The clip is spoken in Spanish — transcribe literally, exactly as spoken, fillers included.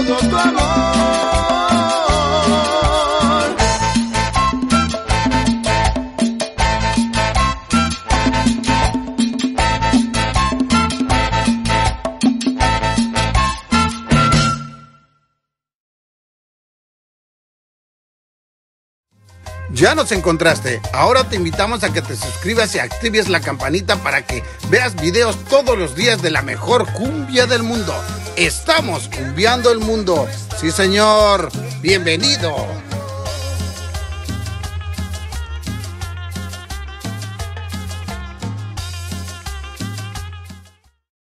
todo tu amor. Ya nos encontraste, ahora te invitamos a que te suscribas y actives la campanita para que veas videos todos los días de la mejor cumbia del mundo. Estamos cumbiando el mundo. Sí, señor. Bienvenido.